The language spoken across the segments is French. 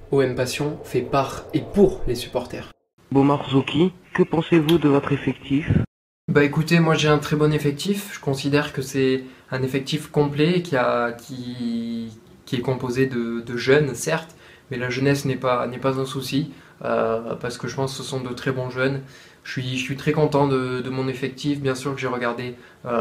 OM Passion fait par et pour les supporters. Bomar Zouki, que pensez-vous de votre effectif? Bah écoutez, moi j'ai un très bon effectif. Je considère que c'est un effectif complet qui est composé de jeunes, certes, mais la jeunesse n'est pas un souci, parce que je pense que ce sont de très bons jeunes. Je suis très content de mon effectif. Bien sûr que j'ai regardé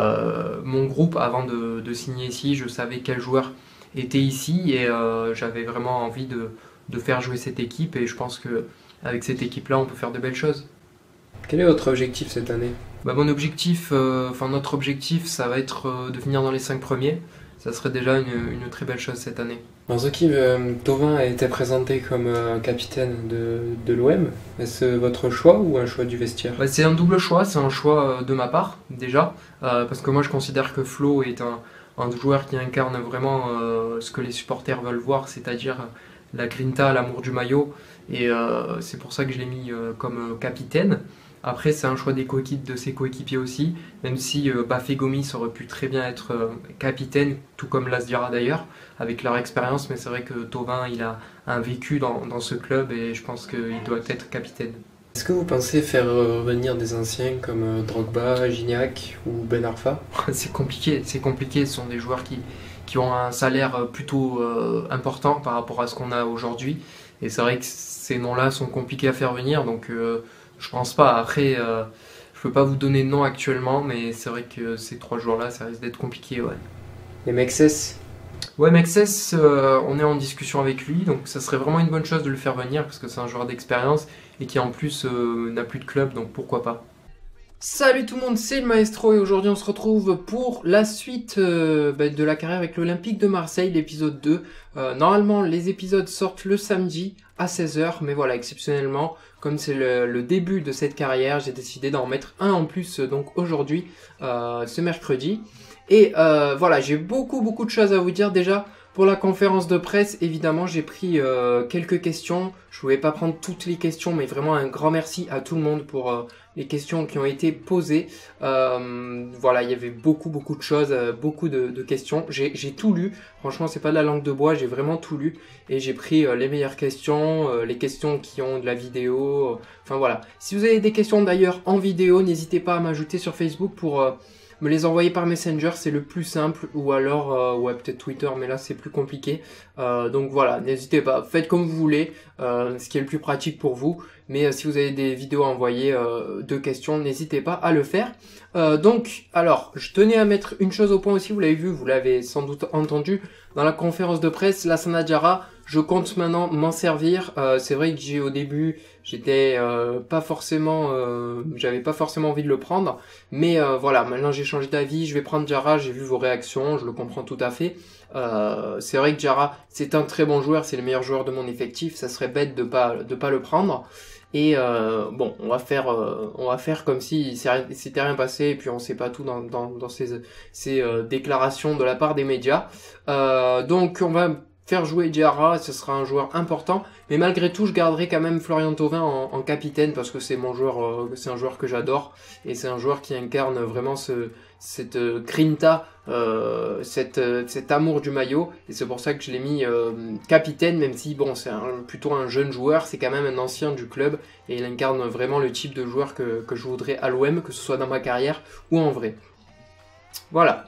mon groupe avant de signer ici. Je savais quels joueurs étaient ici et j'avais vraiment envie de faire jouer cette équipe. Et je pense que avec cette équipe-là, on peut faire de belles choses. Quel est votre objectif cette année? Bah, mon objectif, notre objectif, ça va être de finir dans les 5 premiers. Ça serait déjà une très belle chose cette année. Marzuki, Thauvin a été présenté comme capitaine de l'OM. Est-ce votre choix ou un choix du vestiaire? Bah, c'est un double choix, c'est un choix de ma part déjà, parce que moi je considère que Flo est un joueur qui incarne vraiment ce que les supporters veulent voir, c'est-à-dire la grinta, l'amour du maillot, et c'est pour ça que je l'ai mis comme capitaine. Après, c'est un choix de ses coéquipiers aussi, même si Bafé Gomis aurait pu très bien être capitaine, tout comme Lasdiara d'ailleurs, avec leur expérience, mais c'est vrai que Thauvin, il a un vécu dans ce club et je pense qu'il doit être capitaine. Est-ce que vous pensez faire revenir des anciens comme Drogba, Gignac ou Ben Arfa? C'est compliqué, ce sont des joueurs qui ont un salaire plutôt important par rapport à ce qu'on a aujourd'hui, et c'est vrai que ces noms-là sont compliqués à faire venir, donc je pense pas. Après, je peux pas vous donner de nom actuellement, mais c'est vrai que ces 3 joueurs-là, ça risque d'être compliqué, ouais. Et Mexès? Ouais, Mexès, on est en discussion avec lui, donc ça serait vraiment une bonne chose de le faire venir, parce que c'est un joueur d'expérience, et qui en plus n'a plus de club, donc pourquoi pas. Salut tout le monde, c'est le Maestro, et aujourd'hui on se retrouve pour la suite de la carrière avec l'Olympique de Marseille, l'épisode 2. Normalement, les épisodes sortent le samedi à 16h, mais voilà, exceptionnellement, comme c'est le début de cette carrière, j'ai décidé d'en mettre un en plus donc aujourd'hui, ce mercredi. Et voilà, j'ai beaucoup de choses à vous dire déjà. Pour la conférence de presse, évidemment, j'ai pris quelques questions. Je ne pouvais pas prendre toutes les questions, mais vraiment un grand merci à tout le monde pour les questions qui ont été posées. Voilà, il y avait beaucoup de choses, beaucoup de questions. J'ai tout lu. Franchement, c'est pas de la langue de bois, j'ai vraiment tout lu. Et j'ai pris les meilleures questions, les questions qui ont de la vidéo. Enfin voilà. Si vous avez des questions d'ailleurs en vidéo, n'hésitez pas à m'ajouter sur Facebook pour me les envoyer par Messenger, c'est le plus simple, ou alors, ouais, peut-être Twitter, mais là c'est plus compliqué. Donc voilà, n'hésitez pas, faites comme vous voulez, ce qui est le plus pratique pour vous. Mais si vous avez des vidéos à envoyer de questions, n'hésitez pas à le faire. Donc, alors, je tenais à mettre une chose au point aussi, vous l'avez vu, vous l'avez sans doute entendu, dans la conférence de presse, Lassana Diarra, je compte maintenant m'en servir. C'est vrai que au début, j'étais pas forcément, j'avais pas forcément envie de le prendre, mais voilà, maintenant j'ai changé d'avis, je vais prendre Diarra, j'ai vu vos réactions, je le comprends tout à fait. C'est vrai que Diarra, c'est un très bon joueur, c'est le meilleur joueur de mon effectif, ça serait bête de pas le prendre. Et bon, on va faire comme si s'était rien passé, et puis on sait pas tout dans ces déclarations de la part des médias. Donc on va faire jouer Diarra, ce sera un joueur important, mais malgré tout je garderai quand même Florian Thauvin en capitaine, parce que c'est mon joueur, c'est un joueur que j'adore, et c'est un joueur qui incarne vraiment cette grinta, cet amour du maillot, et c'est pour ça que je l'ai mis capitaine, même si bon, c'est plutôt un jeune joueur, c'est quand même un ancien du club, et il incarne vraiment le type de joueur que je voudrais à l'OM, que ce soit dans ma carrière ou en vrai. Voilà.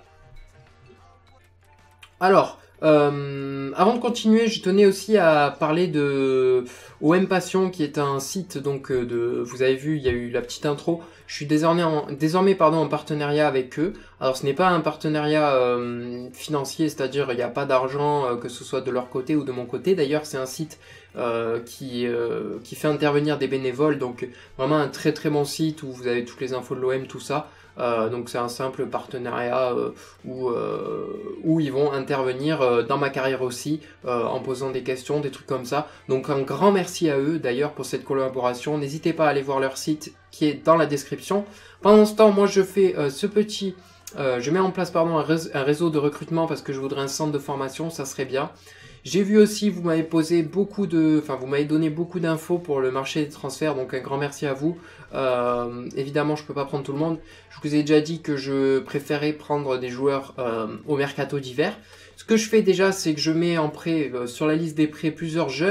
Alors, avant de continuer, je tenais aussi à parler de OM Passion, qui est un site, donc vous avez vu, il y a eu la petite intro. Je suis désormais en partenariat avec eux. Alors ce n'est pas un partenariat financier, c'est-à-dire il n'y a pas d'argent que ce soit de leur côté ou de mon côté. D'ailleurs, c'est un site qui fait intervenir des bénévoles, donc vraiment un très bon site où vous avez toutes les infos de l'OM, tout ça. Donc c'est un simple partenariat où ils vont intervenir dans ma carrière aussi, en posant des questions, des trucs comme ça. Donc un grand merci à eux d'ailleurs pour cette collaboration. N'hésitez pas à aller voir leur site qui est dans la description. Pendant ce temps, moi je fais je mets en place un réseau de recrutement, parce que je voudrais un centre de formation, ça serait bien. J'ai vu aussi, vous m'avez donné beaucoup d'infos pour le marché des transferts, donc un grand merci à vous. Évidemment, je peux pas prendre tout le monde. Je vous ai déjà dit que je préférais prendre des joueurs au mercato d'hiver. Ce que je fais déjà, c'est que je mets en prêt sur la liste des prêts plusieurs jeunes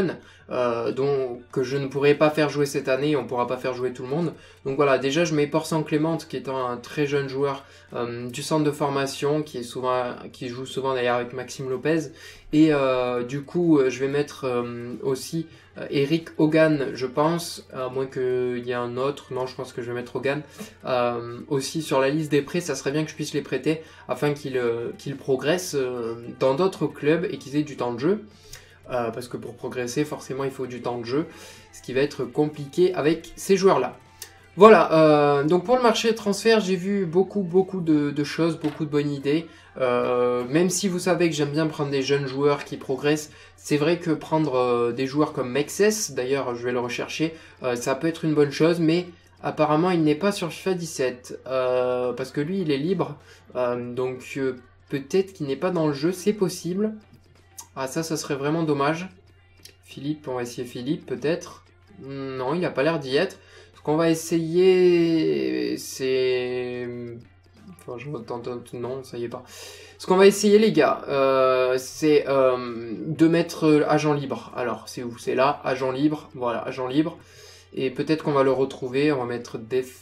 que je ne pourrai pas faire jouer cette année, on ne pourra pas faire jouer tout le monde. Donc voilà, déjà je mets Porcent Clémente qui est un très jeune joueur du centre de formation qui joue souvent d'ailleurs avec Maxime Lopez. Et du coup je vais mettre aussi Eric Hogan, je pense, à moins qu'il y ait un autre. Non, je pense que je vais mettre Hogan aussi sur la liste des prêts. Ça serait bien que je puisse les prêter afin qu'ils progressent dans d'autres clubs et qu'ils aient du temps de jeu. Parce que pour progresser, forcément, il faut du temps de jeu, ce qui va être compliqué avec ces joueurs-là. Voilà, donc pour le marché de transfert, j'ai vu beaucoup de choses, beaucoup de bonnes idées. Même si vous savez que j'aime bien prendre des jeunes joueurs qui progressent, c'est vrai que prendre des joueurs comme Mexes, d'ailleurs je vais le rechercher, ça peut être une bonne chose, mais apparemment il n'est pas sur FIFA 17, parce que lui il est libre, donc peut-être qu'il n'est pas dans le jeu, c'est possible. Ah ça serait vraiment dommage. Philippe, on va essayer Philippe peut-être. Non, il n'a pas l'air d'y être. Ce qu'on va essayer, c'est... Enfin, non, ça y est pas. Ce qu'on va essayer, les gars, c'est de mettre agent libre. Alors, c'est où? C'est là, agent libre. Voilà, agent libre. Et peut-être qu'on va le retrouver. On va mettre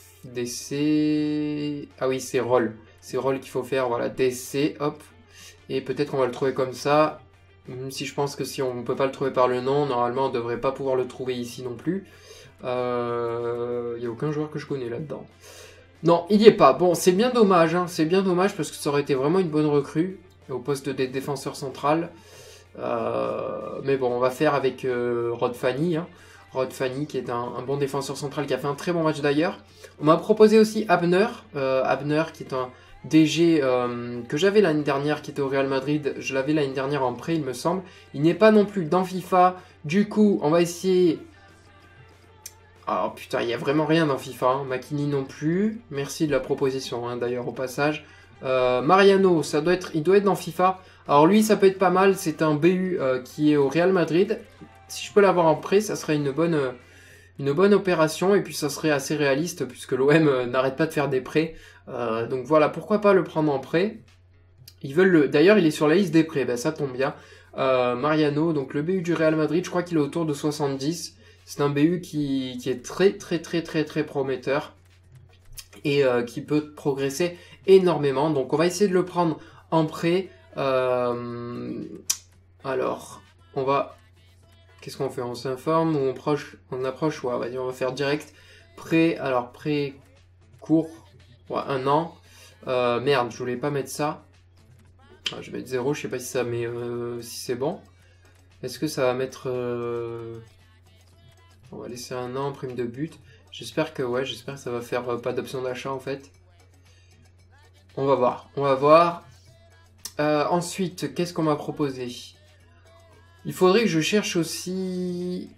DC... Ah oui, c'est rôle. C'est rôle qu'il faut faire. Voilà, DC, hop. Et peut-être qu'on va le trouver comme ça. Même si je pense que si on ne peut pas le trouver par le nom, normalement on ne devrait pas pouvoir le trouver ici non plus. Il n'y a aucun joueur que je connais là-dedans. Non, il n'y est pas. Bon, c'est bien dommage, hein. C'est bien dommage parce que ça aurait été vraiment une bonne recrue au poste des défenseurs central. Mais bon, on va faire avec Rod Fanny. Hein. Rod Fanny qui est un bon défenseur central qui a fait un très bon match d'ailleurs. On m'a proposé aussi Abner. Abner qui est un DG que j'avais l'année dernière qui était au Real Madrid, je l'avais l'année dernière en prêt il me semble, il n'est pas non plus dans FIFA, du coup on va essayer... Oh putain, il n'y a vraiment rien dans FIFA, hein. Makini non plus, merci de la proposition hein, d'ailleurs au passage. Mariano, il doit être dans FIFA, alors lui ça peut être pas mal, c'est un BU qui est au Real Madrid, si je peux l'avoir en prêt ça serait une bonne opération et puis ça serait assez réaliste puisque l'OM n'arrête pas de faire des prêts. Donc voilà, pourquoi pas le prendre en prêt. D'ailleurs, il est sur la liste des prêts, ben, ça tombe bien. Mariano, donc le BU du Real Madrid, je crois qu'il est autour de 70. C'est un BU qui est très prometteur et qui peut progresser énormément. Donc on va essayer de le prendre en prêt. Alors, on va... Qu'est-ce qu'on fait? On s'informe ou on approche? Ouais, on va faire direct. Prêt, alors prêt court, ouais, 1 an. Merde, je voulais pas mettre ça. Ah, je vais mettre 0, je sais pas si ça met si c'est bon. Est-ce que ça va mettre... On va laisser 1 an, prime de but. J'espère que ça va faire pas d'option d'achat en fait. On va voir. Ensuite, qu'est-ce qu'on m'a proposé? Il faudrait que je cherche aussi...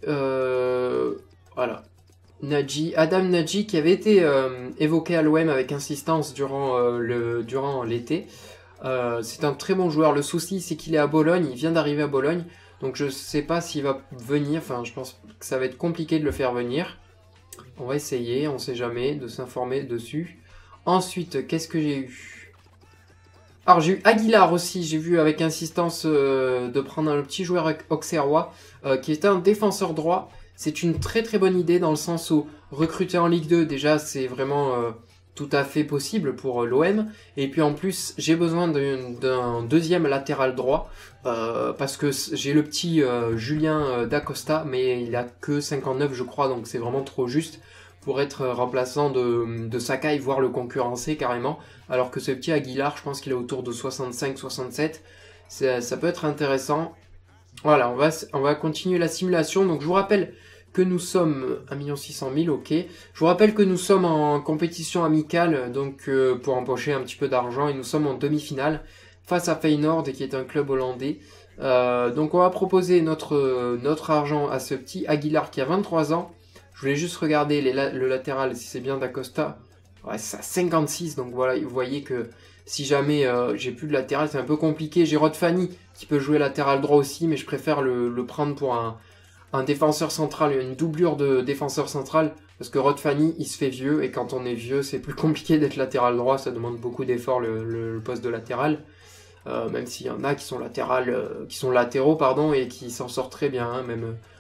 voilà. Adam Nadji qui avait été évoqué à l'OM avec insistance durant l'été. C'est un très bon joueur. Le souci c'est qu'il est à Bologne, il vient d'arriver à Bologne. Donc je sais pas s'il va venir, enfin je pense que ça va être compliqué de le faire venir. On va essayer, on sait jamais, de s'informer dessus. Ensuite, qu'est-ce que j'ai eu? Alors j'ai eu Aguilar aussi, j'ai vu avec insistance de prendre un petit joueur auxerrois qui est un défenseur droit. C'est une très bonne idée dans le sens où recruter en Ligue 2, déjà c'est vraiment tout à fait possible pour l'OM. Et puis en plus, j'ai besoin d'un deuxième latéral droit parce que j'ai le petit Julien Dacosta, mais il a que 59 je crois, donc c'est vraiment trop juste pour être remplaçant de Sakai, voire le concurrencer carrément. Alors que ce petit Aguilar, je pense qu'il est autour de 65-67. Ça peut être intéressant. Voilà, on va continuer la simulation. Donc je vous rappelle que nous sommes 1 600 000, ok. Je vous rappelle que nous sommes en compétition amicale, donc pour empocher un petit peu d'argent, et nous sommes en demi-finale face à Feyenoord, qui est un club hollandais. Donc on va proposer notre argent à ce petit Aguilar qui a 23 ans. Je voulais juste regarder le latéral, si c'est bien d'Acosta. Ouais, c'est à 56, donc voilà, vous voyez que si jamais j'ai plus de latéral, c'est un peu compliqué. J'ai Rod Fanny qui peut jouer latéral droit aussi, mais je préfère le prendre pour un défenseur central, une doublure de défenseur central, parce que Rod Fanny, il se fait vieux, et quand on est vieux, c'est plus compliqué d'être latéral droit, ça demande beaucoup d'efforts le poste de latéral, même s'il y en a qui sont latéraux, et qui s'en sortent très bien, hein, même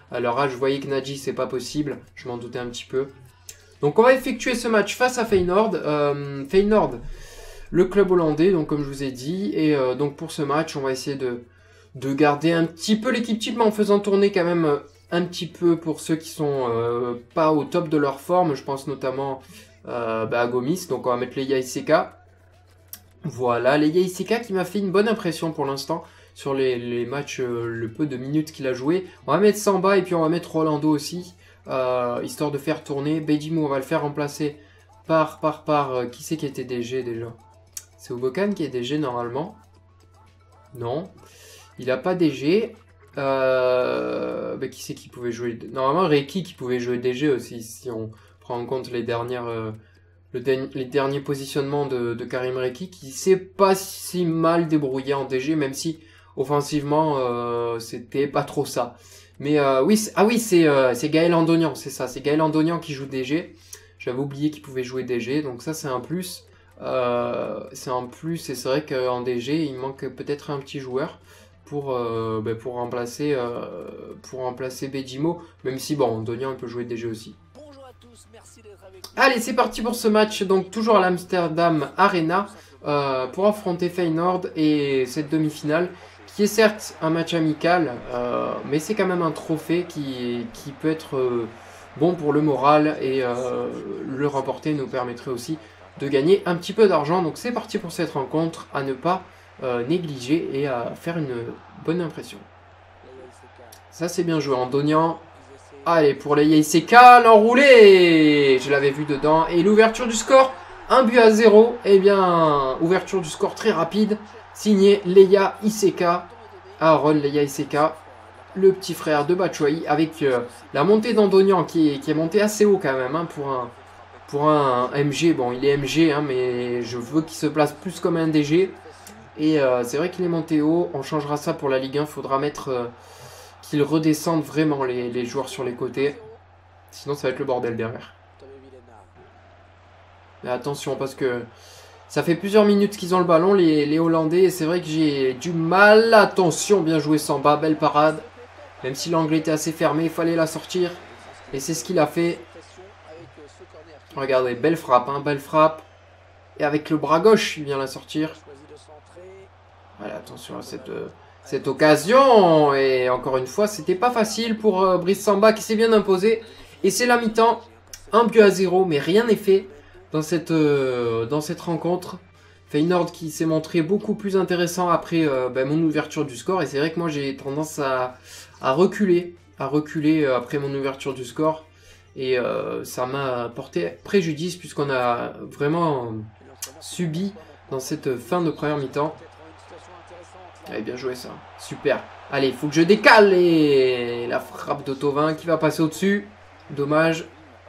À leur âge, je voyais que Nadji, c'est pas possible. Je m'en doutais un petit peu. Donc on va effectuer ce match face à Feyenoord. Feyenoord, le club hollandais, donc comme je vous ai dit. Et donc pour ce match, on va essayer de garder un petit peu l'équipe type, mais en faisant tourner quand même un petit peu pour ceux qui sont pas au top de leur forme. Je pense notamment à Gomis. Donc on va mettre Leia Iseka. Voilà, Leia Iseka qui m'a fait une bonne impression pour l'instant sur les matchs, le peu de minutes qu'il a joué. On va mettre Samba et puis on va mettre Rolando aussi, histoire de faire tourner. Bedimou, on va le faire remplacer par qui c'est qui était DG déjà? C'est Ubokan qui est DG normalement. Non, il n'a pas DG. Qui c'est qui pouvait jouer? Normalement Reiki qui pouvait jouer DG aussi, si on prend en compte les derniers positionnements de Karim Reiki, qui s'est pas si mal débrouillé en DG, même si offensivement c'était pas trop ça. Mais c'est Gaël Andonian, c'est ça, c'est Gaël Andonian qui joue DG. J'avais oublié qu'il pouvait jouer DG, donc ça c'est un plus. C'est un plus, et c'est vrai qu'en DG il manque peut-être un petit joueur pour remplacer Bedimo, même si bon, Andonian il peut jouer DG aussi. Allez, c'est parti pour ce match, donc toujours à l'Amsterdam Arena, pour affronter Feyenoord et cette demi-finale, qui est certes un match amical, mais c'est quand même un trophée qui peut être bon pour le moral, et le remporter nous permettrait aussi de gagner un petit peu d'argent. Donc c'est parti pour cette rencontre, à ne pas négliger et à faire une bonne impression. Ça c'est bien joué, Andonian. Allez, pour Leia Iseka, l'enroulé, je l'avais vu dedans. Et l'ouverture du score, 1-0. Eh bien, ouverture du score très rapide, signé Leia Iseka. Aaron Leia Iseka, le petit frère de Batshuayi, avec la montée d'Andonian qui est montée assez haut quand même, hein, pour un MG. Bon, il est MG, hein, mais je veux qu'il se place plus comme un DG. Et c'est vrai qu'il est monté haut. On changera ça pour la Ligue 1, faudra mettre... qu'ils redescendent vraiment les joueurs sur les côtés. Sinon ça va être le bordel derrière. Mais attention, parce que ça fait plusieurs minutes qu'ils ont le ballon, les Hollandais. Et c'est vrai que j'ai du mal. Attention, bien joué Samba, belle parade. Même si l'angle était assez fermé, il fallait la sortir. Et c'est ce qu'il a fait. Regardez, belle frappe, hein, belle frappe. Et avec le bras gauche, il vient la sortir. Voilà, attention à cette occasion, et encore une fois c'était pas facile pour Brice Samba qui s'est bien imposé, et c'est la mi-temps, 1-0, mais rien n'est fait dans cette rencontre. Feyenoord qui s'est montré beaucoup plus intéressant après mon ouverture du score, et c'est vrai que moi j'ai tendance à reculer après mon ouverture du score, et ça m'a porté préjudice puisqu'on a vraiment subi dans cette fin de première mi-temps. Allez, bien joué ça, super. Allez, il faut que je décale, et la frappe de Thauvin qui va passer au-dessus. Dommage.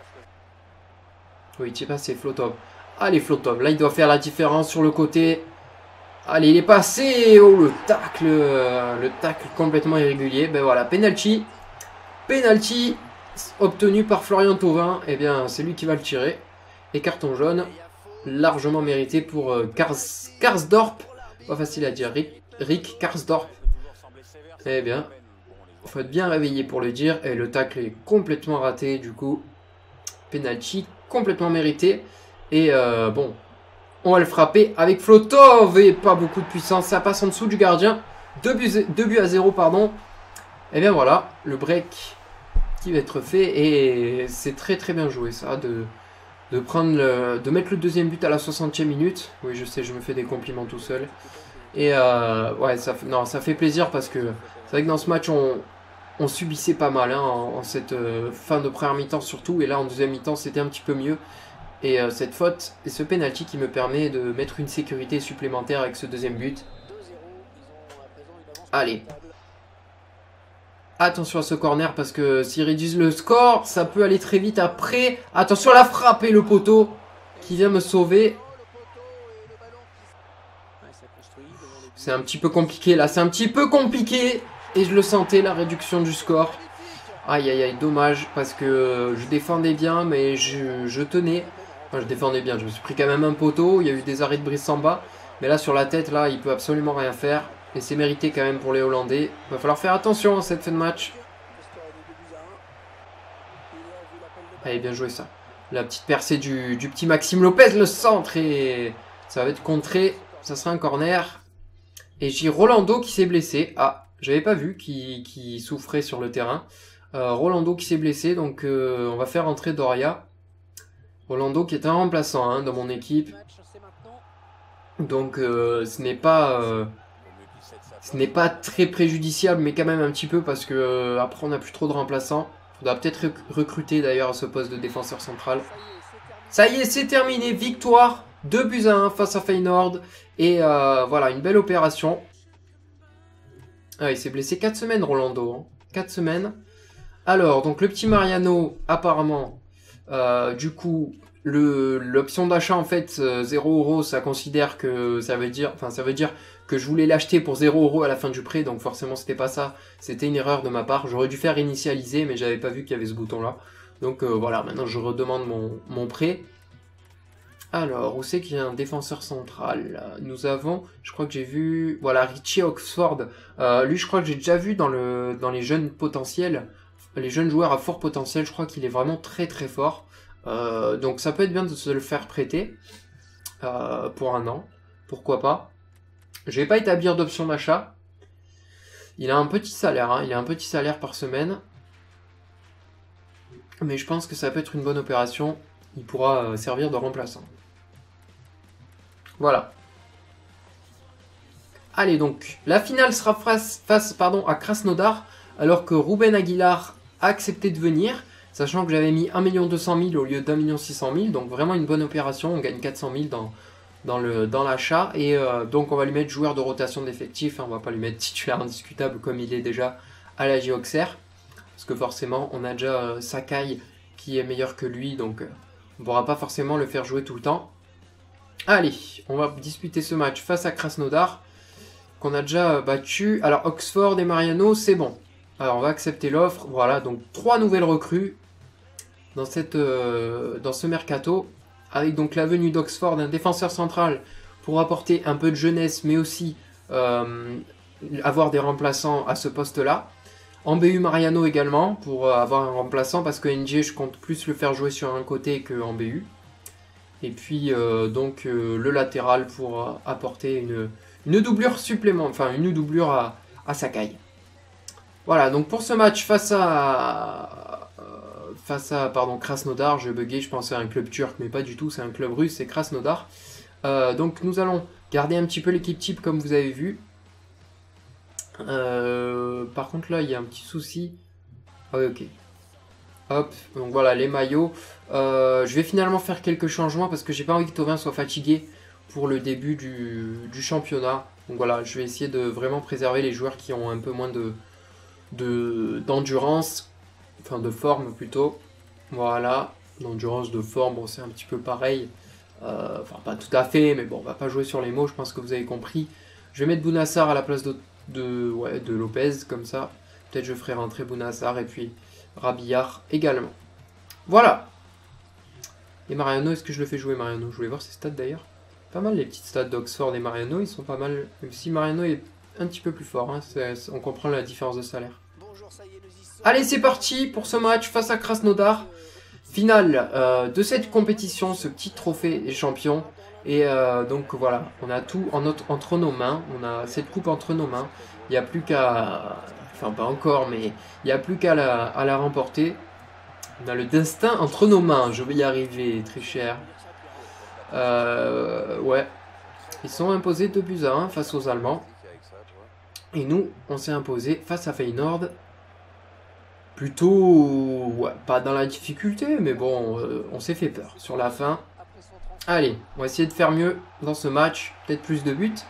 Oui, tu es passé, Flotov. Allez, Flotov, là il doit faire la différence sur le côté. Allez, il est passé. Oh, le tacle complètement irrégulier. Ben voilà, penalty. Penalty obtenu par Florian Thauvin. Eh bien, c'est lui qui va le tirer. Et carton jaune, largement mérité pour Karsdorp. Pas facile à dire, Rick Karsdorp. Eh bien, il faut être bien réveillé pour le dire. Et le tacle est complètement raté, du coup. Penalty complètement mérité. Et bon, on va le frapper avec Flotov. Et pas beaucoup de puissance, ça passe en dessous du gardien. 2 buts à 0, pardon. Et bien voilà, le break qui va être fait. Et c'est très très bien joué ça, de mettre le deuxième but à la 60e minute. Oui, je sais, je me fais des compliments tout seul. Et ouais, ça fait plaisir, parce que c'est vrai que dans ce match on subissait pas mal, hein, en cette fin de première mi-temps surtout, et là en deuxième mi-temps c'était un petit peu mieux. Et cette faute et ce penalty qui me permet de mettre une sécurité supplémentaire avec ce deuxième but. Allez, attention à ce corner, parce que s'ils réduisent le score, ça peut aller très vite après. Attention à la frappe et le poteau qui vient me sauver. C'est un petit peu compliqué là, c'est un petit peu compliqué. Et je le sentais, la réduction du score. Aïe aïe aïe, dommage, parce que je défendais bien, mais je tenais. Enfin, je défendais bien, je me suis pris quand même un poteau. Il y a eu des arrêts de Brice Samba, mais là sur la tête, là il peut absolument rien faire. Et c'est mérité quand même pour les Hollandais. Il va falloir faire attention à cette fin de match. Allez, bien joué ça. La petite percée du petit Maxime Lopez, le centre, et ça va être contré. Ça sera un corner. Et j'ai Rolando qui s'est blessé. Ah, j'avais pas vu qui souffrait sur le terrain. Rolando qui s'est blessé, donc on va faire entrer Doria. Rolando qui est un remplaçant hein, dans mon équipe. Donc ce n'est pas très préjudiciable, mais quand même un petit peu parce que après on n'a plus trop de remplaçants. On doit peut-être recruter d'ailleurs à ce poste de défenseur central. Ça y est, c'est terminé. Victoire 2-1 face à Feyenoord. Et voilà, une belle opération. Ah, il s'est blessé 4 semaines, Rolando. Hein. 4 semaines. Alors, donc le petit Mariano, apparemment, du coup, l'option d'achat, en fait, 0€, ça considère que ça veut dire que je voulais l'acheter pour 0€ à la fin du prêt, donc forcément c'était pas ça, c'était une erreur de ma part. J'aurais dû faire initialiser, mais j'avais pas vu qu'il y avait ce bouton-là. Donc voilà, maintenant je redemande mon prêt. Alors, où c'est qu'il y a un défenseur central? Nous avons, je crois que j'ai vu, voilà, Richie Oxford. Lui, je crois que j'ai déjà vu dans les jeunes potentiels, les jeunes joueurs à fort potentiel. Je crois qu'il est vraiment très très fort. Donc ça peut être bien de se le faire prêter pour un an, pourquoi pas. Je vais pas établir d'option d'achat. Il a un petit salaire, hein, il a un petit salaire par semaine. Mais je pense que ça peut être une bonne opération. Il pourra servir de remplaçant. Voilà. Allez donc, la finale sera face à Krasnodar, alors que Ruben Aguilar a accepté de venir, sachant que j'avais mis 1 200 000 au lieu d'1 600 000, donc vraiment une bonne opération, on gagne 400 000 dans l'achat, et donc on va lui mettre joueur de rotation d'effectifs, hein, on va pas lui mettre titulaire indiscutable comme il est déjà à la Auxerre, parce que forcément on a déjà Sakai qui est meilleur que lui, donc on ne pourra pas forcément le faire jouer tout le temps. Allez, on va disputer ce match face à Krasnodar, qu'on a déjà battu. Alors Oxford et Mariano, c'est bon. Alors on va accepter l'offre. Voilà, donc 3 nouvelles recrues dans ce mercato, avec donc la venue d'Oxford, un défenseur central pour apporter un peu de jeunesse, mais aussi avoir des remplaçants à ce poste-là. En BU Mariano également, pour avoir un remplaçant, parce que NG, je compte plus le faire jouer sur un côté qu'en BU. Et puis donc le latéral pour apporter une doublure supplémentaire, enfin une doublure à Sakai. Voilà, donc pour ce match face à Krasnodar, j'ai bugué, je pensais à un club turc, mais pas du tout, c'est un club russe, c'est Krasnodar. Donc nous allons garder un petit peu l'équipe type comme vous avez vu. Par contre là, il y a un petit souci. Ah oui, ok. Hop, donc voilà les maillots. Je vais finalement faire quelques changements parce que j'ai pas envie que Thauvin soit fatigué pour le début du championnat. Donc voilà, je vais essayer de vraiment préserver les joueurs qui ont un peu moins d'endurance, enfin de forme plutôt. Voilà, d'endurance, de forme, bon c'est un petit peu pareil. Enfin pas tout à fait, mais bon on va pas jouer sur les mots, je pense que vous avez compris. Je vais mettre Bounassar à la place de Lopez, comme ça. Peut-être je ferai rentrer Bounassar et puis Rabillard également. Voilà. Et Mariano, est-ce que je le fais jouer Mariano? Je voulais voir ses stats d'ailleurs. Pas mal les petites stats d'Oxford et Mariano, ils sont pas mal. Même si Mariano est un petit peu plus fort, hein, on comprend la différence de salaire. Allez, c'est parti pour ce match face à Krasnodar. Finale de cette compétition, ce petit trophée des champions. Et donc voilà, on a tout entre nos mains. On a cette coupe entre nos mains. Il n'y a plus qu'à... Enfin, pas encore, mais il n'y a plus qu'à la remporter. On a le destin entre nos mains. Je vais y arriver, très cher. Ouais. Ils sont imposés 2-1 face aux Allemands. Et nous, on s'est imposé face à Feyenoord. Plutôt... Ouais, pas dans la difficulté, mais bon, on s'est fait peur sur la fin. Allez, on va essayer de faire mieux dans ce match. Peut-être plus de buts.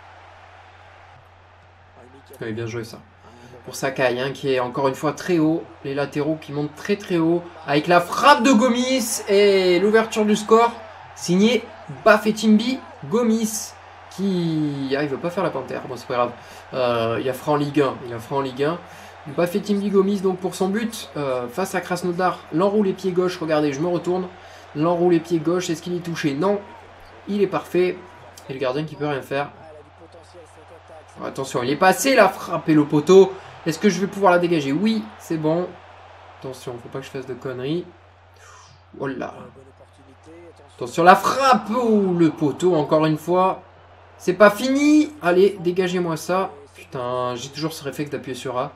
Oui, bien joué ça. Pour Sakai, hein, qui est encore une fois très haut. Les latéraux qui montent très très haut. Avec la frappe de Gomis et l'ouverture du score. Signé Bafetimbi Gomis. Qui... Ah, il veut pas faire la panthère. Bon, c'est pas grave. Il a fera en Ligue 1. Il a fera en Ligue 1. Bafetimbi Gomis, donc pour son but, face à Krasnodar. L'enroule les pieds gauche. Regardez, je me retourne. L'enroule les pieds gauche. Est-ce qu'il est touché? Non. Il est parfait. Et le gardien qui peut rien faire. Attention, il est passé la frappe et le poteau. Est-ce que je vais pouvoir la dégager? Oui, c'est bon. Attention, faut pas que je fasse de conneries. Oh là. Attention, la frappe. Oh, le poteau, encore une fois. C'est pas fini. Allez, dégagez-moi ça. Putain, j'ai toujours ce réflexe d'appuyer sur A.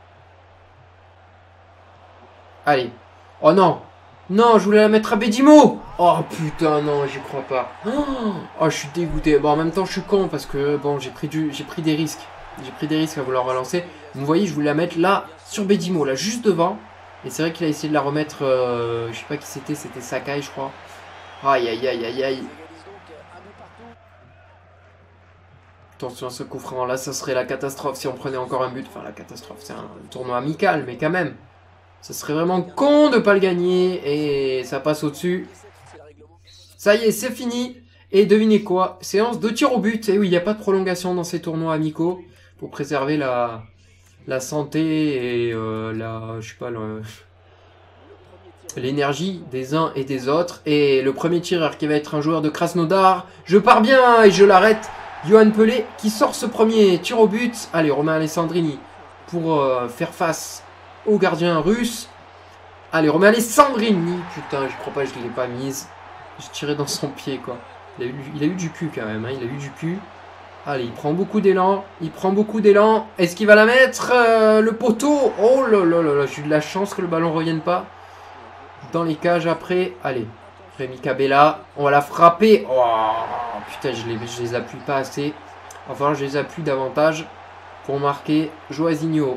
Allez. Oh non. Non, je voulais la mettre à Bedimo. Oh putain, non, j'y crois pas. Oh, je suis dégoûté. Bon, en même temps, je suis con parce que bon, j'ai pris des risques. J'ai pris des risques à vouloir relancer. Vous voyez, je voulais la mettre là, sur Bedimo, là, juste devant. Et c'est vrai qu'il a essayé de la remettre, je sais pas qui c'était Sakai, je crois. Aïe, aïe, aïe, aïe, aïe. Attention à ce coup franc, là, ça serait la catastrophe si on prenait encore un but. Enfin, la catastrophe, c'est un tournoi amical, mais quand même. Ça serait vraiment con de pas le gagner. Et ça passe au-dessus. Ça y est, c'est fini. Et devinez quoi? Séance de tir au but. Et oui, il n'y a pas de prolongation dans ces tournois amicaux. Pour préserver la santé et je sais pas, l'énergie des uns et des autres. Et le premier tireur qui va être un joueur de Krasnodar. Je pars bien et je l'arrête. Yoann Pelé qui sort ce premier tir au but. Allez, Romain Alessandrini pour faire face au gardien russe. Allez, Romain Alessandrini. Putain, je crois pas que je ne l'ai pas mise. Je tirais dans son pied, quoi. Il a eu du cul, quand même. Hein. Il a eu du cul. Allez, il prend beaucoup d'élan. Il prend beaucoup d'élan. Est-ce qu'il va la mettre le poteau? Oh là là là là. J'ai eu de la chance que le ballon ne revienne pas dans les cages après. Allez, Rémi Cabella. On va la frapper. Oh, putain, je les appuie pas assez. Enfin, je les appuie davantage pour marquer Joaozinho.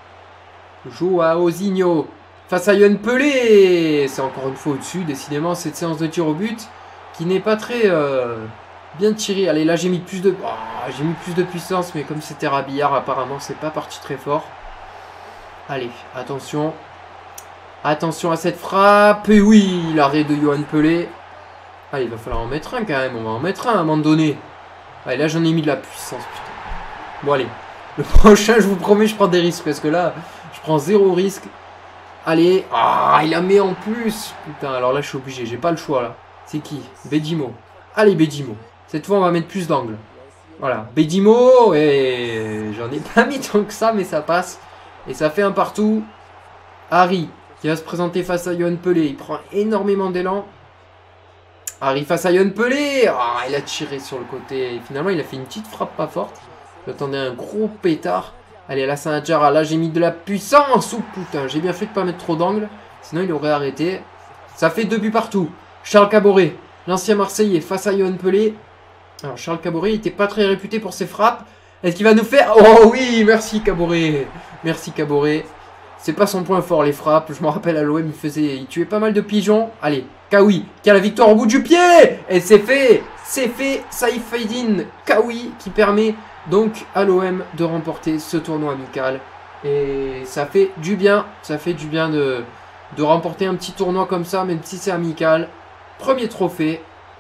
Joaozinho face à Yoann Pelé. C'est encore une fois au-dessus, décidément, cette séance de tir au but qui n'est pas très bien tirée. Allez, là, j'ai mis plus de puissance, mais comme c'était Rabillard, apparemment, c'est pas parti très fort. Allez, attention. Attention à cette frappe. Et oui, l'arrêt de Yoann Pelé. Allez, il va falloir en mettre un quand même. On va en mettre un à un moment donné. Allez, là, j'en ai mis de la puissance, putain. Bon, allez. Le prochain, je vous promets, je prends des risques. Parce que là, je prends zéro risque. Allez. Ah, il la met en plus. Putain, alors là, je suis obligé. J'ai pas le choix, là. C'est qui? Bedimo. Allez, Bedimo. Cette fois, on va mettre plus d'angle. Voilà. Bedimo. Et j'en ai pas mis tant que ça, mais ça passe. Et ça fait un partout. Harry, qui va se présenter face à Yoann Pelé. Il prend énormément d'élan. Harry face à Yoann Pelé. Ah, il a tiré sur le côté. Et finalement, il a fait une petite frappe pas forte. J'attendais un gros pétard. Allez, là, Sanadjara. Là, j'ai mis de la puissance. Oh putain, j'ai bien fait de pas mettre trop d'angle. Sinon, il aurait arrêté. Ça fait 2 buts partout. Charles Caboret, l'ancien Marseillais, face à Yoann Pelé. Alors, Charles Caboret, il n'était pas très réputé pour ses frappes. Est-ce qu'il va nous faire... Oh oui, merci Caboret. Merci Caboret. C'est pas son point fort, les frappes. Je me rappelle à l'OM, il tuait pas mal de pigeons. Allez, Kaoui, qui a la victoire au bout du pied. Et c'est fait. C'est fait. Saïf Faïdine Kaoui, qui permet donc à l'OM de remporter ce tournoi amical. Et ça fait du bien. Ça fait du bien de remporter un petit tournoi comme ça, même si c'est amical. Premier trophée.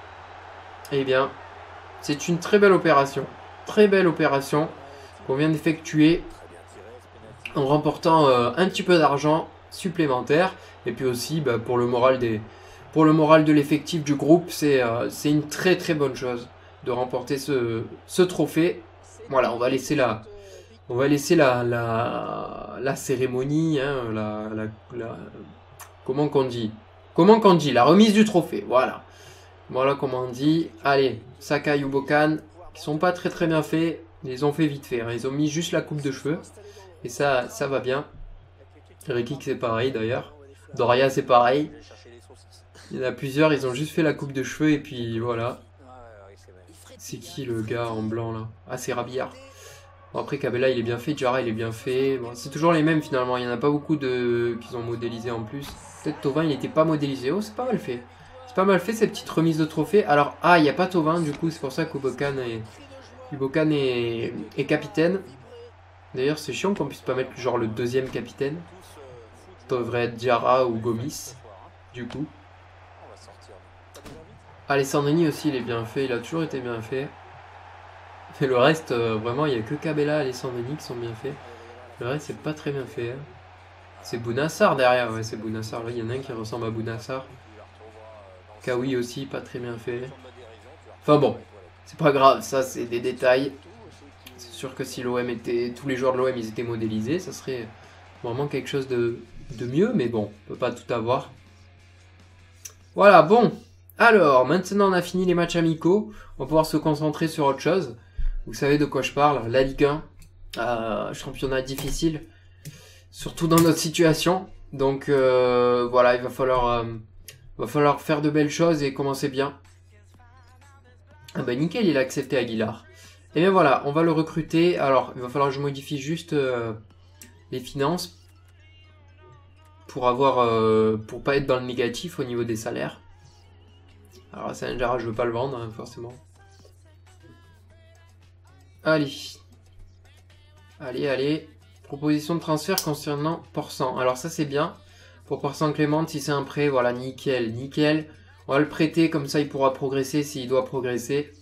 Eh bien, c'est une très belle opération. Très belle opération qu'on vient d'effectuer en remportant un petit peu d'argent supplémentaire. Et puis aussi, pour le moral de l'effectif du groupe, c'est une très très bonne chose de remporter ce trophée. Voilà, on va laisser la cérémonie, hein, comment qu'on dit, la remise du trophée, voilà. Voilà comment on dit. Allez, Sakai ou Bokan, qui sont pas très très bien faits, ils les ont fait vite fait, hein. Ils ont mis juste la coupe de cheveux. Et ça va bien. Rekik c'est pareil d'ailleurs. Doria c'est pareil. Il y en a plusieurs, ils ont juste fait la coupe de cheveux et puis voilà. C'est qui le gars en blanc là? Ah, c'est Rabillard. Bon, après Cabella il est bien fait, Jara il est bien fait. Bon, c'est toujours les mêmes finalement, il n'y en a pas beaucoup qu'ils ont modélisé en plus. Peut-être Thauvin il n'était pas modélisé. Oh, c'est pas mal fait. C'est pas mal fait cette petite remise de trophée. Alors, ah, il n'y a pas Thauvin du coup, c'est pour ça qu'Ubokan est capitaine. D'ailleurs, c'est chiant qu'on puisse pas mettre genre le deuxième capitaine. Ça devrait être Diarra ou Gomis, du coup. Alessandrini aussi, il est bien fait, il a toujours été bien fait. Et le reste, vraiment, il n'y a que Cabella et Alessandrini qui sont bien faits. Le reste, c'est pas très bien fait. Hein. C'est Bounassar derrière, ouais, c'est Bounassar. Là, il y en a un qui ressemble à Bounassar. Kawi aussi, pas très bien fait. Enfin bon, c'est pas grave, ça, c'est des détails. C'est sûr que si l'OM était, tous les joueurs de l'OM ils étaient modélisés, ça serait vraiment quelque chose de mieux, mais bon, on peut pas tout avoir. Voilà, bon. Alors, maintenant on a fini les matchs amicaux. On va pouvoir se concentrer sur autre chose. Vous savez de quoi je parle, la Ligue 1. Championnat difficile. Surtout dans notre situation. Donc voilà, il va falloir faire de belles choses et commencer bien. Ah bah nickel, il a accepté Aguilar. Et bien voilà, on va le recruter. Alors, il va falloir que je modifie juste les finances pour pas être dans le négatif au niveau des salaires. Alors Sanjara, je veux pas le vendre, hein, forcément. Allez. Allez. Proposition de transfert concernant Porsan. Alors ça c'est bien. Pour Porsan Clément, si c'est un prêt, voilà, nickel. On va le prêter, comme ça il pourra progresser s'il doit progresser.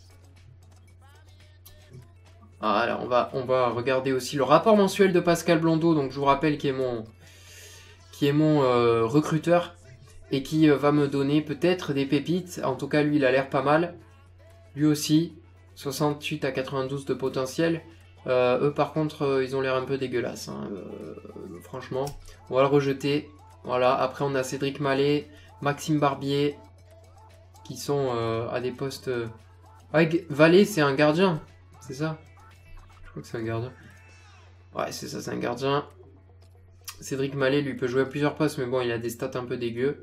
Alors on va regarder aussi le rapport mensuel de Pascal Blondeau, donc je vous rappelle qui est mon recruteur et qui va me donner peut-être des pépites. En tout cas lui il a l'air pas mal. Lui aussi, 68 à 92 de potentiel. Eux par contre ils ont l'air un peu dégueulasses, hein. Franchement. On va le rejeter. Voilà, après on a Cédric Mallet, Maxime Barbier, qui sont à des postes... Vallée c'est un gardien, c'est ça? Je crois que c'est un gardien. Ouais c'est ça, c'est un gardien. Cédric Mallet lui peut jouer à plusieurs postes, mais bon il a des stats un peu dégueu.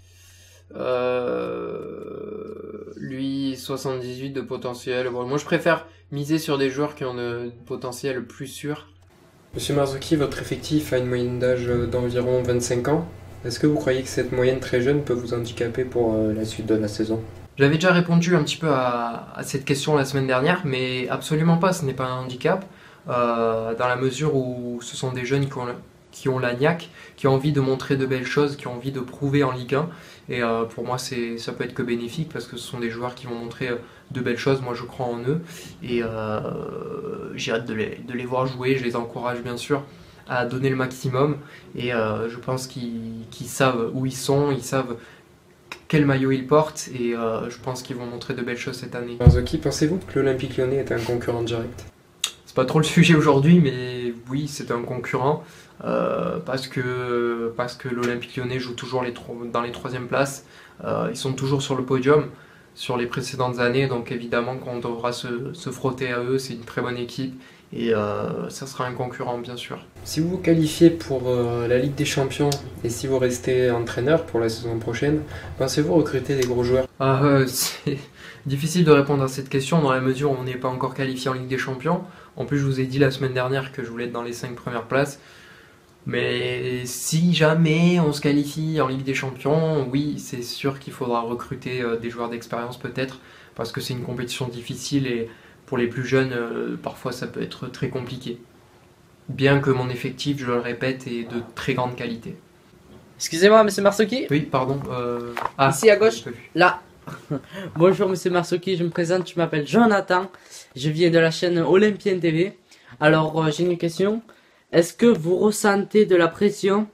Lui 78 de potentiel. Bon, moi je préfère miser sur des joueurs qui ont de potentiel plus sûr. Monsieur Marzocchi, votre effectif a une moyenne d'âge d'environ 25 ans. Est-ce que vous croyez que cette moyenne très jeune peut vous handicaper pour la suite de la saison? J'avais déjà répondu un petit peu à cette question la semaine dernière, mais absolument pas, ce n'est pas un handicap, dans la mesure où ce sont des jeunes qui ont la niaque, qui ont envie de montrer de belles choses, qui ont envie de prouver en Ligue 1. Et pour moi, ça peut être que bénéfique parce que ce sont des joueurs qui vont montrer de belles choses. Moi, je crois en eux et j'ai hâte de les voir jouer. Je les encourage bien sûr à donner le maximum et je pense qu'ils savent où ils sont, ils savent quel maillot ils portent et je pense qu'ils vont montrer de belles choses cette année. Marzoki, pensez-vous que l'Olympique Lyonnais est un concurrent direct? C'est pas trop le sujet aujourd'hui, mais oui, c'est un concurrent parce que l'Olympique Lyonnais joue toujours dans les troisième places. Ils sont toujours sur le podium sur les précédentes années, donc évidemment qu'on devra se frotter à eux. C'est une très bonne équipe et ça sera un concurrent bien sûr. Si vous vous qualifiez pour la Ligue des Champions et si vous restez entraîneur pour la saison prochaine, pensez-vous recruter des gros joueurs? C'est difficile de répondre à cette question dans la mesure où on n'est pas encore qualifié en Ligue des Champions. En plus, je vous ai dit la semaine dernière que je voulais être dans les 5 premières places. Mais si jamais on se qualifie en Ligue des Champions, oui, c'est sûr qu'il faudra recruter des joueurs d'expérience peut-être, parce que c'est une compétition difficile et pour les plus jeunes, parfois ça peut être très compliqué. Bien que mon effectif, je le répète, est de très grande qualité. Excusez-moi, monsieur Marzocchi. Oui, pardon. Ici à gauche, là. Bonjour monsieur Marzocchi, je me présente, je m'appelle Jonathan, je viens de la chaîne Olympien TV. Alors j'ai une question, est-ce que vous ressentez de la pression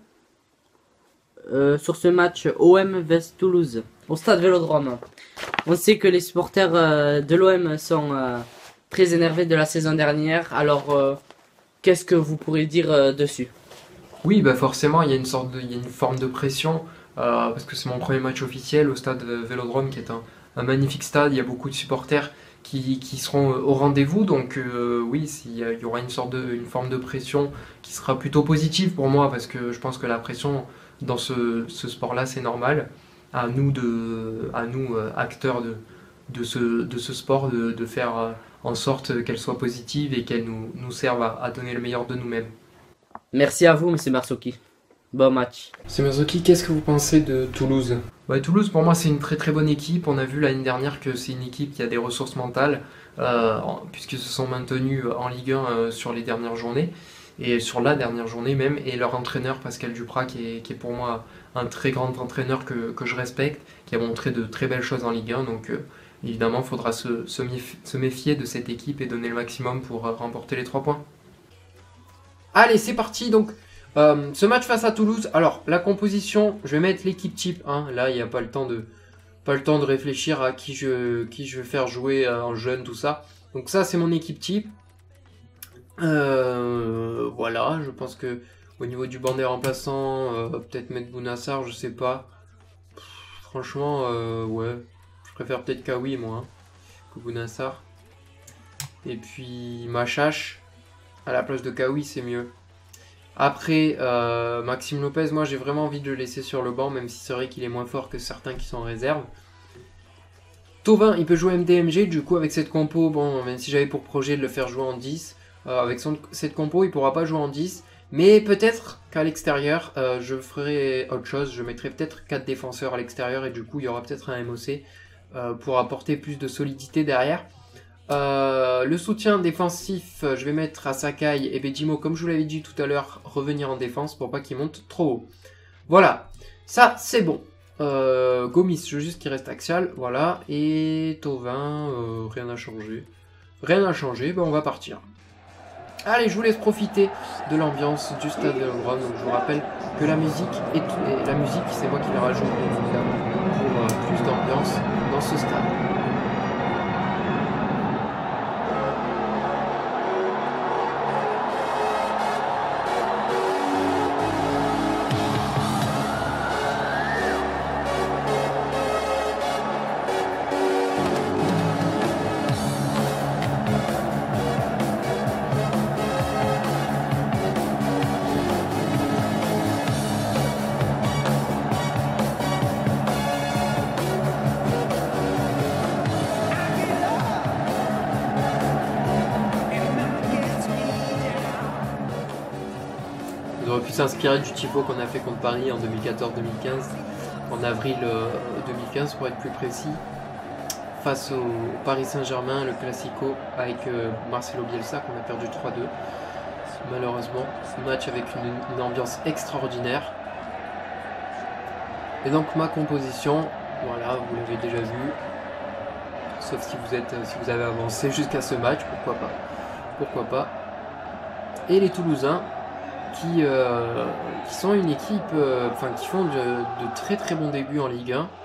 sur ce match OM vs Toulouse au stade Vélodrome? On sait que les supporters de l'OM sont très énervés de la saison dernière, alors qu'est-ce que vous pourrez dire dessus? Oui, bah forcément, il y a une forme de pression. Parce que c'est mon premier match officiel au stade Vélodrome qui est un magnifique stade, il y a beaucoup de supporters qui seront au rendez-vous, donc oui, il y aura une forme de pression qui sera plutôt positive pour moi parce que je pense que la pression dans ce sport-là c'est normal, à nous acteurs de ce sport de faire en sorte qu'elle soit positive et qu'elle nous serve à donner le meilleur de nous-mêmes. Merci à vous monsieur Marzocchi. Bon match. Monsieur Marzocchi, qu'est-ce que vous pensez de Toulouse? Toulouse, pour moi, c'est une très très bonne équipe. On a vu l'année dernière que c'est une équipe qui a des ressources mentales, puisqu'ils se sont maintenus en Ligue 1 sur les dernières journées, et sur la dernière journée même. Et leur entraîneur, Pascal Duprat, qui est pour moi un très grand entraîneur que je respecte, qui a montré de très belles choses en Ligue 1. Donc évidemment, il faudra se méfier de cette équipe et donner le maximum pour remporter les 3 points. Allez, c'est parti donc. Ce match face à Toulouse, alors la composition, je vais mettre l'équipe type, hein. Là il n'y a pas le temps de réfléchir à qui je vais faire jouer en jeune, tout ça. Donc ça c'est mon équipe type. Voilà, je pense que au niveau du banc des remplaçants, peut-être mettre Bounassar, je sais pas. Franchement, ouais. Je préfère peut-être Kawi, moi, hein, que Bounassar. Et puis Machache, à la place de Kawi, c'est mieux. Après, Maxime Lopez, moi j'ai vraiment envie de le laisser sur le banc, même si c'est vrai qu'il est moins fort que certains qui sont en réserve. Thauvin, il peut jouer MDMG, du coup avec cette compo, bon, même si j'avais pour projet de le faire jouer en 10, avec cette compo, il pourra pas jouer en 10. Mais peut-être qu'à l'extérieur, je ferai autre chose, je mettrai peut-être 4 défenseurs à l'extérieur et du coup il y aura peut-être un MOC pour apporter plus de solidité derrière. Le soutien défensif, je vais mettre à Sakai et Bejimo, comme je vous l'avais dit tout à l'heure, revenir en défense pour pas qu'il monte trop haut. Voilà, ça c'est bon. Gomis, je veux juste qu'il reste axial, voilà. Et Thauvin, rien n'a changé. Rien n'a changé, ben on va partir. Allez, je vous laisse profiter de l'ambiance du stade Vélodrome. Donc je vous rappelle que la musique, c'est moi qui la rajoute évidemment pour plus d'ambiance dans ce stade. On aurait pu s'inspirer du tifo qu'on a fait contre Paris en 2014-2015, en avril 2015 pour être plus précis, face au Paris Saint-Germain, le Classico avec Marcelo Bielsa qu'on a perdu 3-2. Malheureusement, match avec une ambiance extraordinaire. Et donc ma composition, voilà, vous l'avez déjà vu, sauf si vous avez avancé jusqu'à ce match, pourquoi pas. Et les Toulousains, qui sont une équipe, qui font de très très bons débuts en Ligue 1,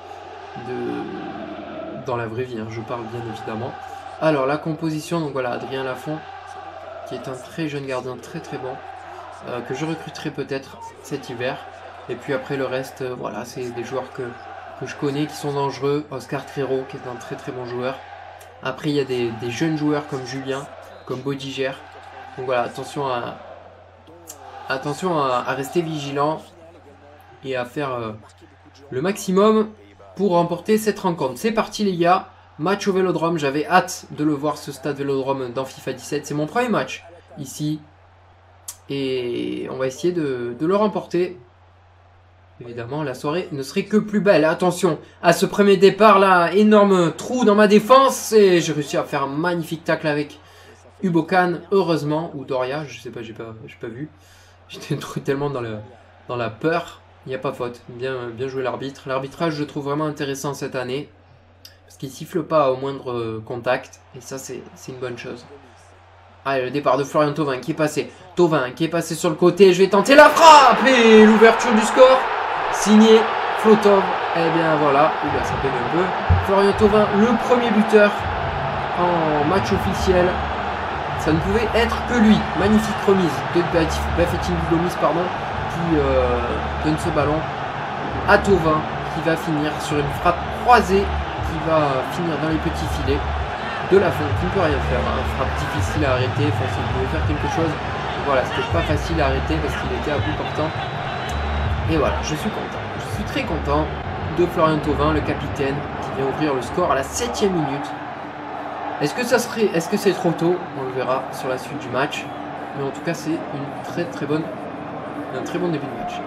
dans la vraie vie, hein, je parle bien évidemment. Alors la composition, donc voilà, Adrien Lafont, qui est un très jeune gardien, très très bon, que je recruterai peut-être cet hiver. Et puis après le reste, voilà, c'est des joueurs que je connais, qui sont dangereux. Oscar Crero, qui est un très très bon joueur. Après il y a des jeunes joueurs comme Julien, comme Bodiger. Donc voilà, attention à rester vigilant et à faire le maximum pour remporter cette rencontre. C'est parti les gars, match au Vélodrome, j'avais hâte de le voir ce stade Vélodrome dans FIFA 17, c'est mon premier match ici et on va essayer de le remporter. Évidemment la soirée ne serait que plus belle. Attention à ce premier départ là, énorme trou dans ma défense et j'ai réussi à faire un magnifique tacle avec Ubokan, heureusement, ou Doria, je sais pas, j'ai pas vu. J'étais tellement dans la peur. Il n'y a pas faute. Bien joué l'arbitre. L'arbitrage, je trouve vraiment intéressant cette année. Parce qu'il siffle pas au moindre contact. Et ça, c'est une bonne chose. Allez, le départ de Florian Thauvin qui est passé. Thauvin qui est passé sur le côté. Je vais tenter la frappe. Et l'ouverture du score. Signé Flotov. Eh bien voilà. Oula, ça peine un peu. Florian Thauvin, le premier buteur en match officiel. Ça ne pouvait être que lui. Magnifique remise de Bafetim Gomis, qui donne ce ballon à Thauvin, qui va finir sur une frappe croisée, qui va finir dans les petits filets de Lafont, qui ne peut rien faire. Une frappe difficile à arrêter, s'il pouvait faire quelque chose. Voilà, c'était pas facile à arrêter parce qu'il était à bout portant. Et voilà, je suis content. Je suis très content de Florian Thauvin, le capitaine, qui vient ouvrir le score à la 7e minute. Est-ce que c'est trop tôt? On le verra sur la suite du match. Mais en tout cas, c'est un très bon début de match.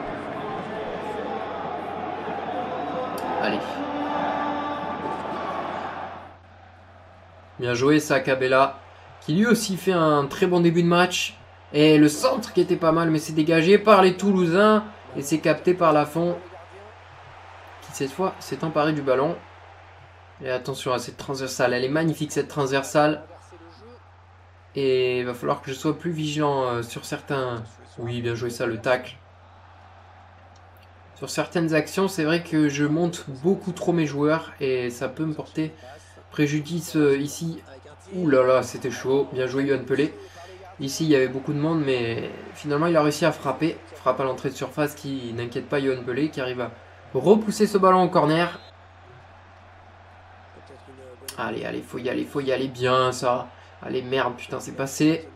Allez. Bien joué Sakabella, qui lui aussi fait un très bon début de match. Et le centre qui était pas mal, mais c'est dégagé par les Toulousains. Et c'est capté par Lafont, qui cette fois s'est emparé du ballon. Et attention à cette transversale, elle est magnifique cette transversale. Et il va falloir que je sois plus vigilant sur certains... Oui, bien joué ça, le tacle. Sur certaines actions, c'est vrai que je monte beaucoup trop mes joueurs et ça peut me porter préjudice ici. Ouh là là, c'était chaud. Bien joué Yohan Pelé. Ici, il y avait beaucoup de monde, mais finalement, il a réussi à frapper. Frappe à l'entrée de surface qui n'inquiète pas Yohan Pelé, qui arrive à repousser ce ballon au corner. Allez, allez, faut y aller bien ça. Allez, merde, putain, c'est passé.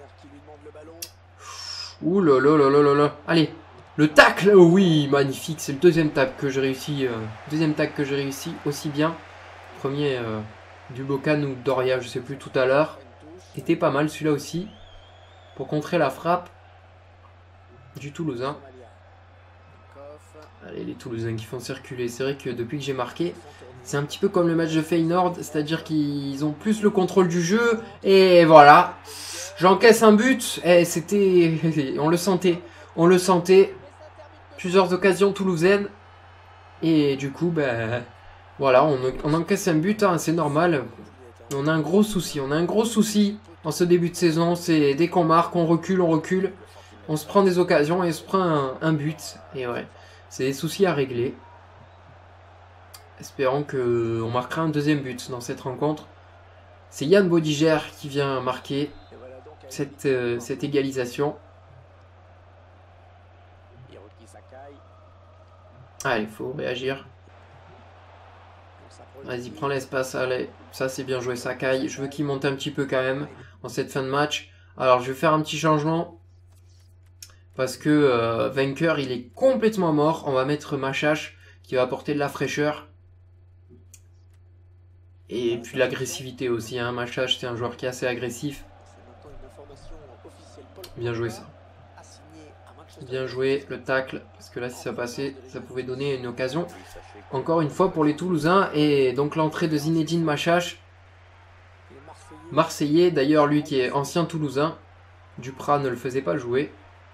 Ouh là là là là là là. Allez, le tacle, oh oui, magnifique. C'est le deuxième tacle que j'ai réussi. Aussi bien. Premier du Bocan ou Doria, je sais plus tout à l'heure. Était pas mal celui-là aussi. Pour contrer la frappe du Toulousain. Allez, les Toulousains qui font circuler. C'est vrai que depuis que j'ai marqué, c'est un petit peu comme le match de Feyenoord. C'est-à-dire qu'ils ont plus le contrôle du jeu. Et voilà. J'encaisse un but. Et c'était... On le sentait. On le sentait. Plusieurs occasions toulousaines. Et du coup, ben... Voilà, on encaisse un but. Hein, c'est normal. On a un gros souci. On a un gros souci en ce début de saison. C'est dès qu'on marque, on recule, on recule. On se prend des occasions et on se prend un but. Et ouais, c'est des soucis à régler. Espérons qu'on marquera un deuxième but dans cette rencontre. C'est Yann Bodiger qui vient marquer cette égalisation. Allez, il faut réagir. Vas-y, prends l'espace, allez. Ça, c'est bien joué, Sakai. Je veux qu'il monte un petit peu quand même en cette fin de match. Alors, je vais faire un petit changement. Parce que Vainqueur, il est complètement mort. On va mettre Machache qui va apporter de la fraîcheur. Et puis de l'agressivité aussi. Hein. Machache, c'est un joueur qui est assez agressif. Bien joué ça. Bien joué le tacle. Parce que là, si ça passait, ça pouvait donner une occasion. Encore une fois pour les Toulousains. Et donc l'entrée de Zinedine Machache. Marseillais, d'ailleurs lui qui est ancien Toulousain. Duprat ne le faisait pas jouer.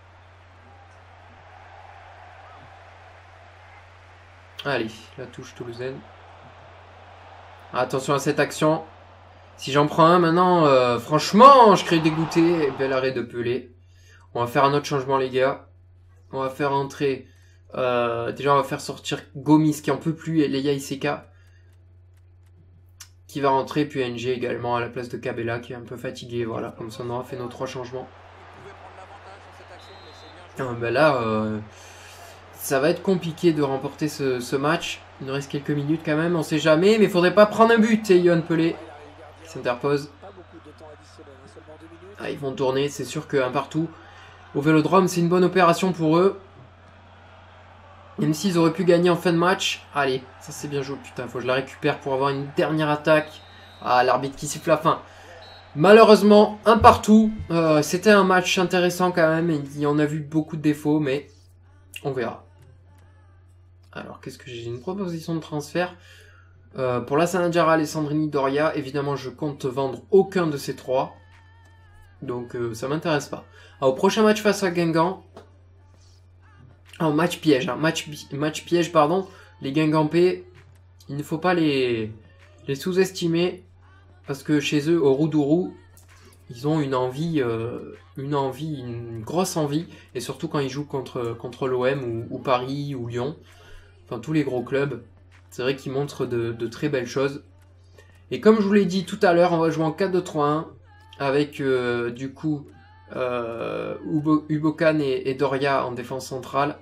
Allez, la touche toulousaine. Attention à cette action. Si j'en prends un maintenant, franchement, je serais dégoûté. Bel arrêt de Pelé. On va faire un autre changement, les gars. On va faire entrer... déjà, on va faire sortir Gomis qui en peut plus et Leia Iseka qui va rentrer. Puis NG également à la place de Cabella qui est un peu fatigué. Voilà, comme ça, on aura fait nos 3 changements. Ben là... ça va être compliqué de remporter ce match. Il nous reste quelques minutes quand même, on sait jamais. Mais il faudrait pas prendre un but, et Yohan Pelé qui s'interpose. Ah, ils vont tourner, c'est sûr qu'un partout au Vélodrome, c'est une bonne opération pour eux. Même s'ils auraient pu gagner en fin de match. Allez, ça c'est bien joué, putain, faut que je la récupère pour avoir une dernière attaque. Ah, l'arbitre qui siffle la fin. Malheureusement, un partout. C'était un match intéressant quand même. Et on a vu beaucoup de défauts, mais on verra. Alors, qu'est-ce que j'ai une proposition de transfert pour la Sanadjara, Alessandrini, Doria. Évidemment, je compte vendre aucun de ces 3. Donc, ça m'intéresse pas. Alors, au prochain match face à Guingamp. En match piège. Hein, match piège, pardon. Les Guingampais, il ne faut pas les sous-estimer. Parce que chez eux, au Roudourou, ils ont une grosse envie. Et surtout quand ils jouent contre l'OM ou Paris ou Lyon. Enfin, tous les gros clubs. C'est vrai qu'ils montrent de très belles choses. Et comme je vous l'ai dit tout à l'heure, on va jouer en 4-2-3-1. Avec, du coup, Ubokan et Doria en défense centrale.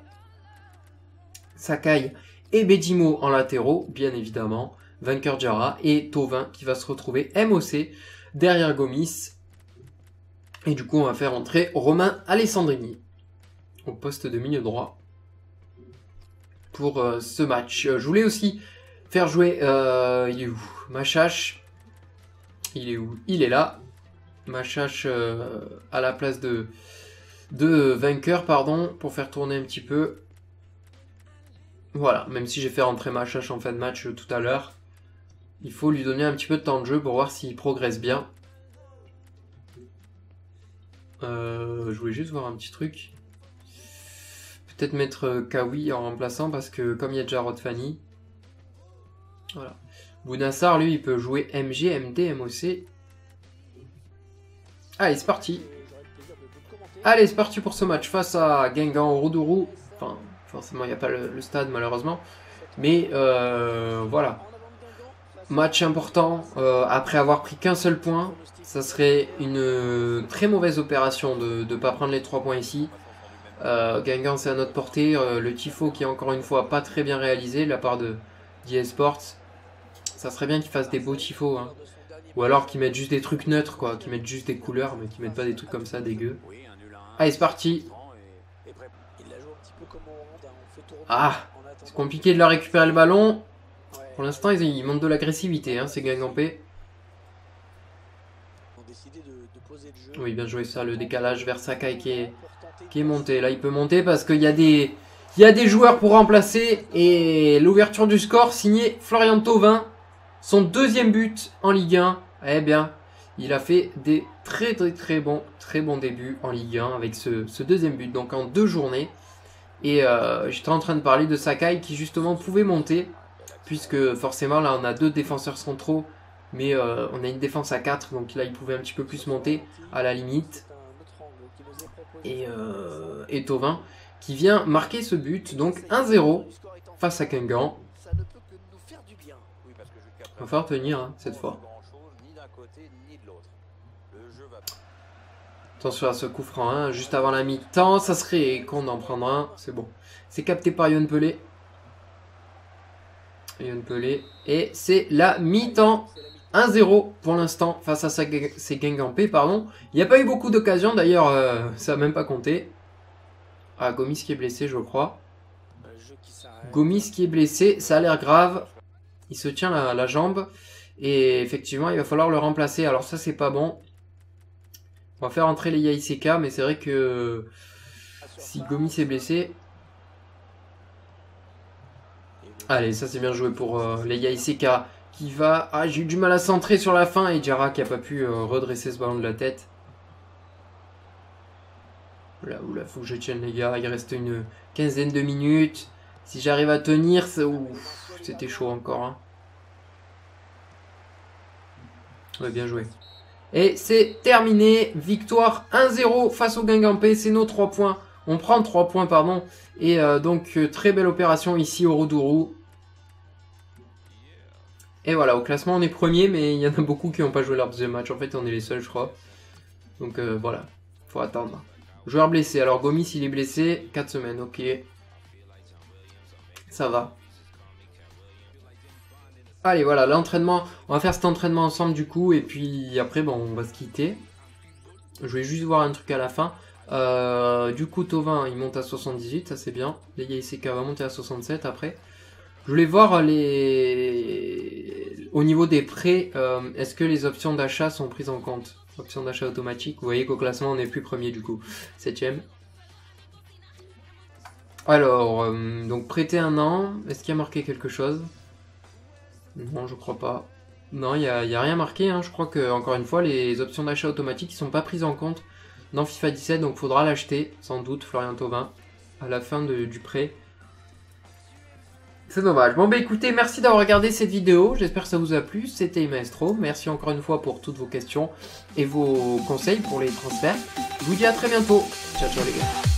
Sakai et Bedimo en latéraux, bien évidemment. Vainqueur Diarra et Thauvin qui va se retrouver MOC derrière Gomis. Et du coup, on va faire entrer Romain Alessandrini au poste de milieu droit pour ce match. Je voulais aussi faire jouer il est où Machache. Il est où? Il est là. Machache à la place de Vainqueur, pardon, pour faire tourner un petit peu. Voilà, même si j'ai fait rentrer Machache en fin de match tout à l'heure. Il faut lui donner un petit peu de temps de jeu pour voir s'il progresse bien. Je voulais juste voir un petit truc. Peut-être mettre Kawi en remplaçant parce que comme il y a déjà Rodfani. Voilà. Bounassar, lui, il peut jouer MG, MD, MOC. Allez, c'est parti. Allez, c'est parti pour ce match face à Guingamp au Roudourou. Enfin, forcément, il n'y a pas le stade, malheureusement. Mais voilà. Match important. Après avoir pris qu'un seul point, ça serait une très mauvaise opération de ne pas prendre les 3 points ici. Guingamp, c'est à notre portée. Le tifo qui est encore une fois pas très bien réalisé de la part de d'eSports. Ça serait bien qu'ils fassent des beaux tifos. Hein. Ou alors qu'ils mettent juste des trucs neutres, quoi. Qu'ils mettent juste des couleurs, mais qu'ils mettent pas des trucs comme ça dégueux. Allez, c'est parti. Ah, c'est compliqué de leur récupérer le ballon. Pour l'instant, ils montrent de l'agressivité, hein, ces Guingampais. Oui, bien joué ça, le décalage vers Sakai qui est monté. Là, il peut monter parce qu'il y a des joueurs pour remplacer. Et l'ouverture du score signée Florian Thauvin. Son deuxième but en Ligue 1. Eh bien, il a fait des très bons débuts en Ligue 1 avec ce deuxième but. Donc en 2 journées. Et j'étais en train de parler de Sakai qui justement pouvait monter. Puisque forcément là on a 2 défenseurs centraux. Mais on a une défense à 4. Donc là il pouvait un petit peu plus monter à la limite. Et Thauvin qui vient marquer ce but. Donc 1-0 face à Guingamp. Il va falloir tenir hein, cette fois. Attention à ce coup franc, hein, juste avant la mi-temps. Ça serait con d'en prendre un. C'est bon. C'est capté par Yohan Pelé. Et c'est la mi-temps. 1-0 pour l'instant face à ces Guingampais. Pardon. Il n'y a pas eu beaucoup d'occasions. D'ailleurs, ça n'a même pas compté. Ah, Gomis qui est blessé, je crois. Gomis qui est blessé. Ça a l'air grave. Il se tient la jambe. Et effectivement, il va falloir le remplacer. Alors ça, c'est pas bon. On va faire entrer les Yaiseka. Mais c'est vrai que si Gomis est blessé... Allez, ça c'est bien joué pour les Yaiseka. Qui va... Ah, j'ai eu du mal à centrer sur la fin. Et Diarra qui n'a pas pu redresser ce ballon de la tête. Oula, faut que je tienne les gars. Il reste une quinzaine de minutes. Si j'arrive à tenir, c'était chaud encore. Hein. Ouais, bien joué. Et c'est terminé. Victoire 1-0 face au Guingampais. C'est nos 3 points. On prend 3 points, pardon. Et donc, très belle opération ici au Roudourou. Et voilà, au classement, on est premier. Mais il y en a beaucoup qui n'ont pas joué leur deuxième match. En fait, on est les seuls, je crois. Donc, voilà. Faut attendre. Joueur blessé. Alors, Gomis, il est blessé. 4 semaines, ok. Ça va. Allez, voilà, l'entraînement. On va faire cet entraînement ensemble du coup. Et puis après, bon, on va se quitter. Je vais juste voir un truc à la fin. Du coup, Thauvin, il monte à 78. Ça, c'est bien. Les Yaiseka va monter à 67 après. Je voulais voir au niveau des prêts. Est-ce que les options d'achat sont prises en compte? Options d'achat automatique. Vous voyez qu'au classement, on n'est plus premier du coup. 7ème. Alors, donc prêter 1 an. Est-ce qu'il y a marqué quelque chose? Non, je crois pas. Non, il n'y a rien marqué. Hein. Je crois que, encore une fois, les options d'achat automatique ne sont pas prises en compte dans FIFA 17. Donc, il faudra l'acheter, sans doute, Florian Thauvin, à la fin du prêt. C'est dommage. Bon, bah écoutez, merci d'avoir regardé cette vidéo. J'espère que ça vous a plu. C'était Maestro. Merci encore une fois pour toutes vos questions et vos conseils pour les transferts. Je vous dis à très bientôt. Ciao, ciao les gars.